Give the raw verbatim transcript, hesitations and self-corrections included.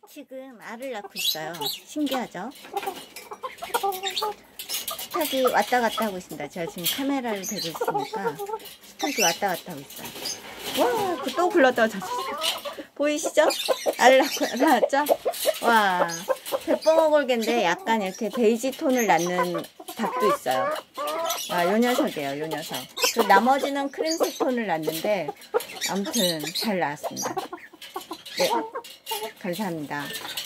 지금 알을 낳고 있어요. 신기하죠? 스탁이 왔다 갔다 하고 있습니다. 제가 지금 카메라를 대고 있으니까 스탁이 왔다 갔다 하고 있어요. 와, 또 굴러떨어졌어. 보이시죠? 알 낳고 나왔죠? 와, 백봉어골개인데 약간 이렇게 베이지 톤을 낳는 닭도 있어요. 아, 요 녀석이에요, 요 녀석. 그 나머지는 크림색 톤을 낳는데 아무튼 잘 나왔습니다. 네, 감사합니다.